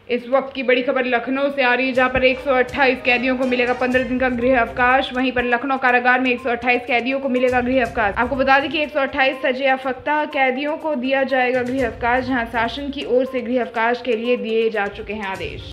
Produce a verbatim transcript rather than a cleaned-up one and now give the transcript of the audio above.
इस वक्त की बड़ी खबर लखनऊ से आ रही है, जहां पर एक सौ अट्ठाईस कैदियों को मिलेगा पंद्रह दिन का गृह अवकाश। वहीं पर लखनऊ कारागार में एक सौ अट्ठाईस कैदियों को मिलेगा गृह अवकाश। आपको बता दें कि एक सौ अट्ठाईस सजा याफ्ता कैदियों को दिया जाएगा गृह अवकाश, जहां शासन की ओर से गृह अवकाश के लिए दिए जा चुके हैं आदेश।